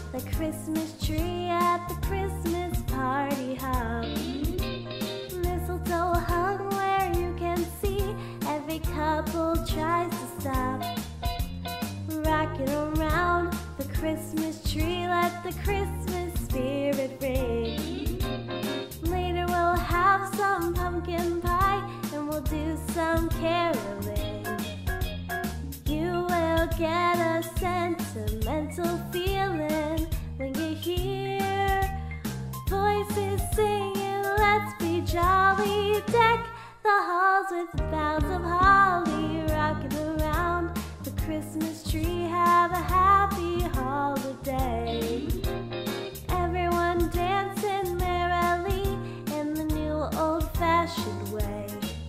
the Christmas tree at the Christmas party hop. Mistletoe hung where you can see, every couple tries to stop. Rocking around the Christmas tree, let the Christmas spirit ring. Later we'll have some pumpkin pie and we'll do some caroling. You will get a sentimental feeling when you hear voices singing, let's be jolly. Deck the halls with boughs of holly, rocking around the Christmas tree. Have a happy holiday. Everyone dancing merrily in the new old-fashioned way.